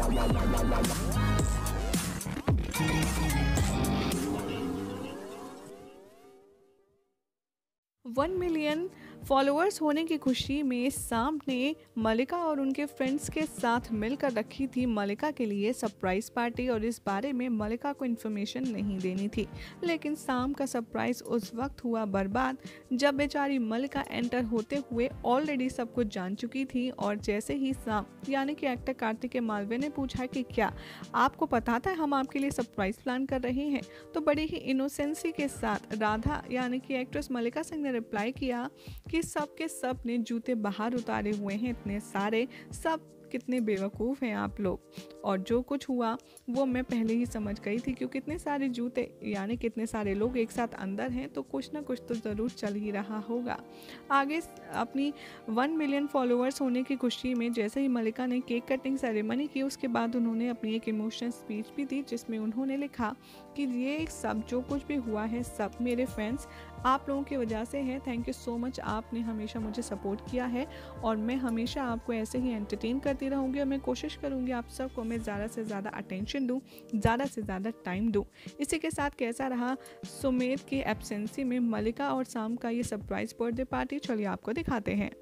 One million followers होने की खुशी में साम ने मलिका और उनके फ्रेंड्स के साथ मिलकर रखी थी मलिका के लिए सरप्राइज पार्टी, और इस बारे में मलिका को इन्फॉर्मेशन नहीं देनी थी। लेकिन साम का सरप्राइज उस वक्त हुआ बर्बाद जब बेचारी मलिका एंटर होते हुए ऑलरेडी सब कुछ जान चुकी थी। और जैसे ही साम यानी कि एक्टर कार्तिकेय मालवीय ने पूछा कि क्या आपको पता था हम आपके लिए सरप्राइज प्लान कर रहे हैं, तो बड़ी ही इनोसेंसी के साथ राधा यानी कि एक्ट्रेस मलिका सिंह ने रिप्लाई किया कि सब के सब ने जूते बाहर उतारे हुए हैं, इतने सारे, सब कितने बेवकूफ़ हैं आप लोग। और जो कुछ हुआ वो मैं पहले ही समझ गई थी, क्योंकि इतने सारे जूते यानी कितने सारे लोग एक साथ अंदर हैं, तो कुछ ना कुछ तो ज़रूर चल ही रहा होगा। आगे अपनी 1 मिलियन फॉलोअर्स होने की खुशी में जैसे ही मलिका ने केक कटिंग सेरेमनी की, उसके बाद उन्होंने अपनी एक इमोशनल स्पीच भी दी, जिसमें उन्होंने लिखा कि ये सब जो कुछ भी हुआ है सब मेरे फैंस आप लोगों की वजह से है। थैंक यू सो मच, आपने हमेशा मुझे सपोर्ट किया है और मैं हमेशा आपको ऐसे ही एंटरटेन करती रहूँगी, और मैं कोशिश करूँगी आप सबको मैं ज़्यादा से ज़्यादा अटेंशन दूँ, ज़्यादा से ज़्यादा टाइम दूँ। इसी के साथ कैसा रहा सुमेध की एब्सेंसी में मलिका और साम का ये सरप्राइज बर्थडे पार्टी, चलिए आपको दिखाते हैं।